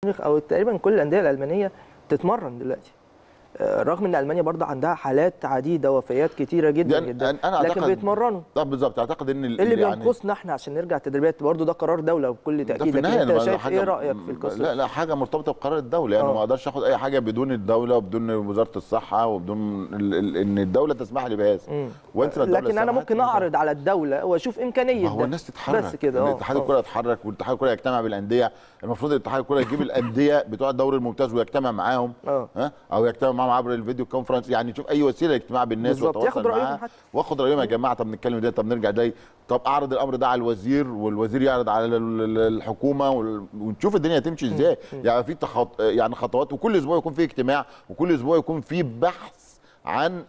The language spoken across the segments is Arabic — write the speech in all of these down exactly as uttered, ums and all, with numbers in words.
ميونخ او تقريبا كل الانديه الالمانيه تتمرن دلوقتي، رغم ان المانيا برضه عندها حالات عديده وفيات كتيره جدا يعني جدا أنا لكن بيتمرنوا. طب بالظبط اعتقد ان اللي يعني بينقصنا احنا عشان نرجع تدريبات برضه ده قرار دوله بكل تاكيد، لكن انت شايف ايه رايك في القصه؟ لا لا حاجه مرتبطه بقرار الدوله، يعني ما اقدرش اخد اي حاجه بدون الدوله وبدون وزاره الصحه وبدون ال ال ان الدوله تسمح لي بهذا. لكن انا ممكن اعرض على الدوله واشوف امكانيه ده. هو الناس تتحرك بس كده. اتحاد الكره يتحرك والاتحاد الكره يجتمع بالانديه، المفروض الاتحاد الكره يجيب الانديه بتوع الدوري الممتاز ويجتمع معاهم ها او يجتمع معاهم عبر الفيديو كونفرنس، يعني يشوف اي وسيله اجتماع بالناس ويتواصل معاهم واخد رايهم. يا جماعه طب نتكلم ده، طب نرجع ده، طب اعرض الامر ده على الوزير والوزير يعرض على الحكومه ونشوف الدنيا تمشي ازاي. يعني في تخط... يعني خطوات، وكل اسبوع يكون في اجتماع وكل اسبوع يكون في بحث عن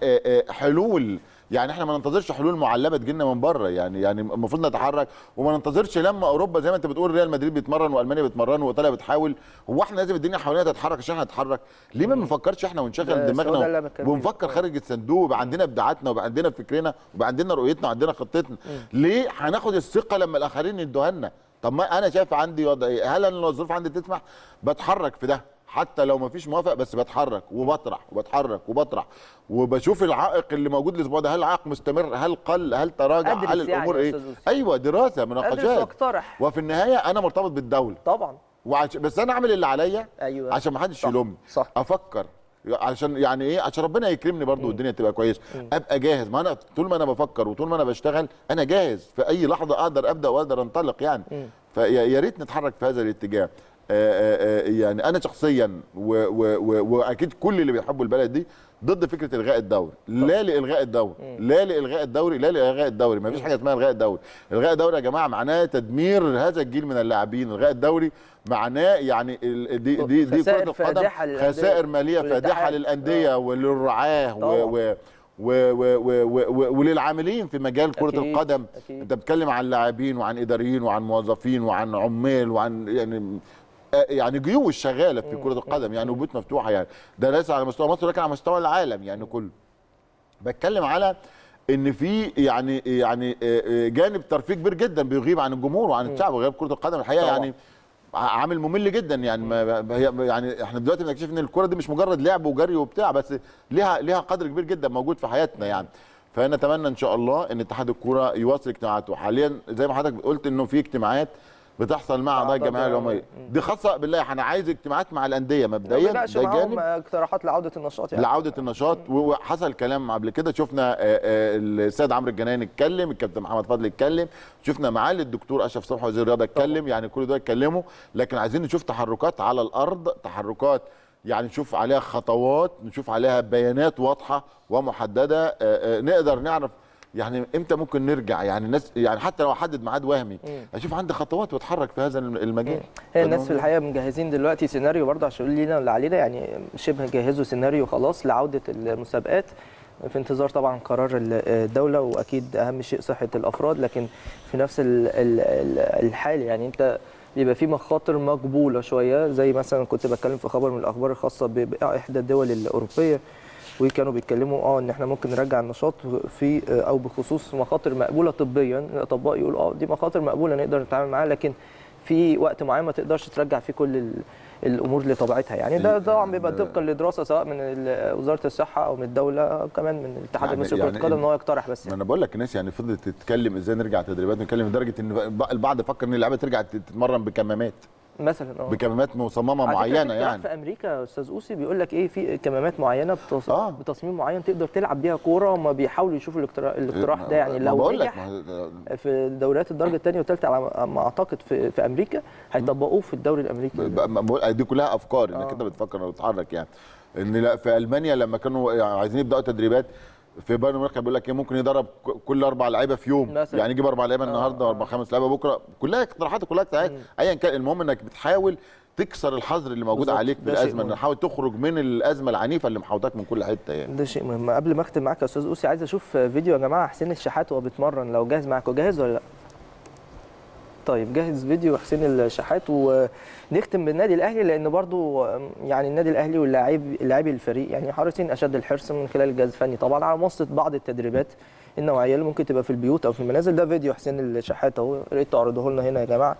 حلول. يعني احنا ما ننتظرش حلول معلبه تجينا من بره، يعني يعني المفروض نتحرك وما ننتظرش لما اوروبا زي ما انت بتقول ريال مدريد بيتمرن والمانيا بتمرن وايطاليا بتحاول. هو احنا لازم الدنيا حوالينا تتحرك عشان احنا نتحرك؟ ليه ما بنفكرش احنا ونشغل دماغنا ونفكر خارج الصندوق ويبقى عندنا ابداعاتنا ويبقى عندنا فكرنا ويبقى عندنا رؤيتنا وعندنا خطتنا؟ ليه هناخد الثقه لما الاخرين يدوها لنا؟ طب ما انا شايف عندي وضع ايه؟ هل انا الظروف عندي تسمح بتحرك في ده حتى لو ما فيش موافق، بس بتحرك وبطرح وبتحرك وبطرح وبشوف العائق اللي موجود الاسبوع ده، هل العائق مستمر، هل قل، هل تراجع، هل الامور يعني ايه؟ ايوه دراسه مناقشات، وفي النهايه انا مرتبط بالدوله طبعا وعش... بس انا اعمل اللي عليا أيوة. عشان ما حدش يلومني، صح. افكر عشان يعني ايه، عشان ربنا يكرمني برضو والدنيا تبقى كويسه، ابقى جاهز. ما انا طول ما انا بفكر وطول ما انا بشتغل انا جاهز في اي لحظه اقدر ابدا واقدر انطلق يعني. فيا ريت نتحرك في هذا الاتجاه. آآ آآ يعني انا شخصيا و و و واكيد كل اللي بيحبوا البلد دي ضد فكره الغاء الدوري، لا لالغاء الدوري، لا لالغاء الدوري، لا لالغاء الدوري، ما فيش حاجه اسمها الغاء الدوري. الغاء الدوري يا جماعه معناه تدمير هذا الجيل من اللاعبين، الغاء الدوري معناه يعني دي دي دي كره القدم خسائر ماليه فادحه للانديه وللرعاه و وللعاملين في مجال كره أكيد. القدم أكيد. انت بتتكلم عن لاعبين وعن اداريين وعن موظفين وعن عمال وعن يعني يعني جيوش شغاله في كره القدم يعني وبيوت مفتوحه، يعني ده ليس على مستوى مصر لكن على مستوى العالم يعني كله. بتكلم على ان في يعني يعني جانب ترفيه كبير جدا بيغيب عن الجمهور وعن الشعب وغياب كره القدم الحقيقه طبعا. يعني عامل ممل جدا يعني ما يعني احنا دلوقتي بنكتشف ان الكره دي مش مجرد لعب وجري وبتاع بس، ليها ليها قدر كبير جدا موجود في حياتنا يعني. فنتمنى ان شاء الله ان اتحاد الكوره يواصل اجتماعاته. حاليا زي ما حضرتك قلت انه في اجتماعات بتحصل مع اعضاء الجمعيه العموميه دي خاصه بالله. انا عايز اجتماعات مع الانديه مبدئيا، ده جانب اقتراحات لعوده النشاط يعني لعوده النشاط. وحصل كلام قبل كده، شفنا السيد عمرو الجنايني اتكلم، الكابتن محمد فضل اتكلم، شفنا معالي الدكتور اشرف صبحي وزير الرياضه اتكلم، يعني كل دول اتكلموا، لكن عايزين نشوف تحركات على الارض، تحركات يعني نشوف عليها خطوات، نشوف عليها بيانات واضحه ومحدده، نقدر نعرف يعني امتى ممكن نرجع. يعني الناس يعني حتى لو احدد ميعاد وهمي اشوف عندي خطوات واتحرك في هذا المجال. هي الناس في الحقيقه مجهزين دلوقتي سيناريو برضه عشان يقول لنا اللي علينا، يعني شبه جهزوا سيناريو خلاص لعوده المسابقات في انتظار طبعا قرار الدوله، واكيد اهم شيء صحه الافراد. لكن في نفس الحال يعني انت بيبقى في مخاطر مقبوله شويه، زي مثلا كنت بتكلم في خبر من الاخبار الخاصه باحدى الدول الاوروبيه وكانوا بيتكلموا اه ان احنا ممكن نرجع النشاط في او بخصوص مخاطر مقبوله طبيا، الاطباء يقولوا اه دي مخاطر مقبوله نقدر نتعامل معاها، لكن في وقت معين ما تقدرش ترجع فيه كل الامور لطبيعتها. يعني ده طبعا بيبقى طبقا لدراسه سواء من وزاره الصحه او من الدوله او كمان من الاتحاد المصري لكره القدم ان هو يقترح. بس يعني انا بقول لك الناس يعني فضلت تتكلم ازاي نرجع تدريبات، نتكلم لدرجه ان البعض فكر ان اللعيبه ترجع تتمرن بكمامات مثلا اه بكمامات مصممه معينه. يعني في امريكا يا استاذ اوسي بيقول لك ايه في كمامات معينه بتص... آه. بتصميم معين تقدر تلعب بيها كوره، وما بيحاولوا يشوفوا الاقتراح, الاقتراح ده يعني لو نجح في دوريات الدرجه الثانيه والثالثه على ما اعتقد في, في امريكا هيطبقوه في الدوري الامريكي. دي كلها افكار انك انت بتفكر وتتحرك يعني. ان لا في المانيا لما كانوا عايزين يبداوا تدريبات في بايرن ميونخ بيقول لك ايه ممكن يدرب كل اربع لعيبه في يوم مثلا. يعني يجيب اربع لعيبه النهارده واربع خمس لعيبه بكره، كلها اقتراحات وكلها اجتهاد ايا كان. المهم انك بتحاول تكسر الحظر اللي موجود عليك في الازمه، انك تحاول تخرج من الازمه العنيفه اللي محاوطاك من كل حته يعني. ده شيء مهم. قبل ما اختم معاك يا استاذ اوسي عايز اشوف فيديو يا جماعه حسين الشحات وهو بيتمرن، لو جاهز معاكم. جاهز ولا لا؟ طيب جهز فيديو حسين الشحات ونختم بالنادي الاهلي، لان برضو يعني النادي الاهلي واللاعب لاعبي الفريق يعني حريصين اشد الحرص من خلال الجهاز الفني طبعا على مواصله بعض التدريبات النوعيه اللي ممكن تبقى في البيوت او في المنازل. ده فيديو حسين الشحات اهو، يا ريت تعرضوه لنا هنا يا جماعه.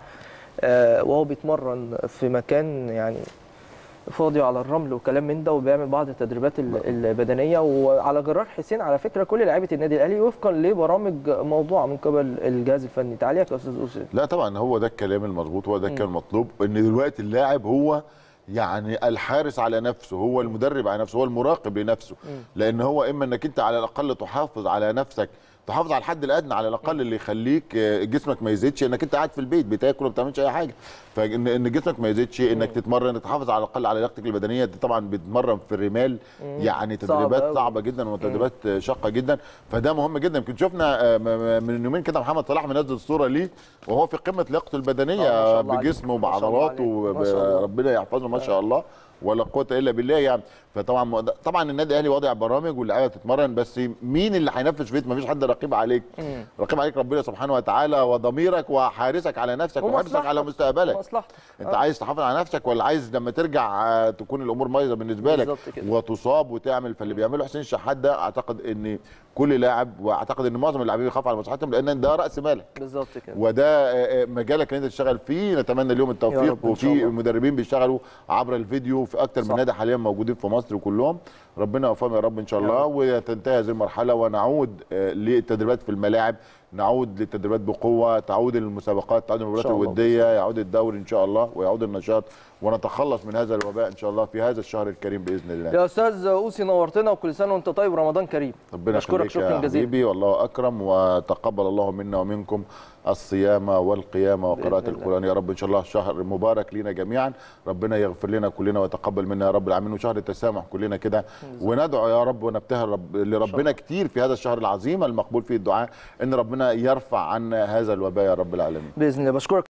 آه، وهو بيتمرن في مكان يعني فاضي على الرمل وكلام من ده، وبيعمل بعض التدريبات ال- البدنيه. وعلى جرار حسين على فكره كل لاعيبه النادي الاهلي وفقا لبرامج موضوعه من قبل الجهاز الفني. تعليقك يا استاذ اوسي؟ لا طبعا هو ده الكلام المظبوط، هو ده الكلام المطلوب، ان دلوقتي اللاعب هو يعني الحارس على نفسه، هو المدرب على نفسه، هو المراقب لنفسه. لان هو اما انك انت على الاقل تحافظ على نفسك، تحافظ على الحد الادنى على الاقل اللي يخليك جسمك ما يزيدش، انك انت قاعد في البيت بتاكل وما بتعملش اي حاجه، فان ان جسمك ما يزيدش، انك تتمرن، تحافظ على الاقل على لياقتك البدنيه. دي طبعا بتتمرن في الرمال، يعني تدريبات صعبه, صعبة جدا وتدريبات شاقه جدا، فده مهم جدا. يمكن شفنا من يومين كده محمد صلاح منزل صوره ليه وهو في قمه لياقته البدنيه بجسمه وبعضلاته، ربنا يحفظه ما شاء الله ولا قوه الا بالله يعني. فطبعا طبعا النادي الاهلي واضع برامج واللعيبه تتمرن، بس مين اللي هينفذ فيت؟ مفيش حد رقيب عليك، مم. رقيب عليك ربنا سبحانه وتعالى، وضميرك وحارسك على نفسك وحارسك على مستقبلك. مصلحتك انت آه. عايز تحافظ على نفسك ولا عايز لما ترجع تكون الامور بايظه بالنسبه لك وتصاب وتعمل؟ فاللي بيعمله حسين الشحات ده اعتقد ان كل لاعب، واعتقد ان معظم اللاعبين بيخافوا على مصلحتهم، لان ده راس مالك بالظبط كده، وده مجالك ان انت تشتغل فيه. نتمنى اليوم التوفيق، وفي مدربين بيشتغلوا عبر الفيديو في اكتر من نادي حاليا موجودين في مصر كلهم، ربنا يوفقهم يا رب ان شاء الله، وتنتهي هذه المرحله ونعود للتدريبات في الملاعب، نعود للتدريبات بقوه، تعود المسابقات، تعود المباريات الوديه، يعود الدوري ان شاء الله ويعود النشاط، ونتخلص من هذا الوباء ان شاء الله في هذا الشهر الكريم باذن الله. يا استاذ اوسي نورتنا، وكل سنه وانت طيب، رمضان كريم. ربنا يخليك يا حبيبي، والله اكرم، وتقبل الله منا ومنكم الصيام والقيام وقراءة القرآن يا رب. إن شاء الله شهر مبارك لنا جميعا، ربنا يغفر لنا كلنا ويتقبل منا يا رب العالمين، وشهر التسامح كلنا كده، وندعو يا رب ونبتهل رب لربنا كتير في هذا الشهر العظيم المقبول فيه الدعاء، إن ربنا يرفع عنا هذا الوباء يا رب العالمين. بإذن الله. بشكرك.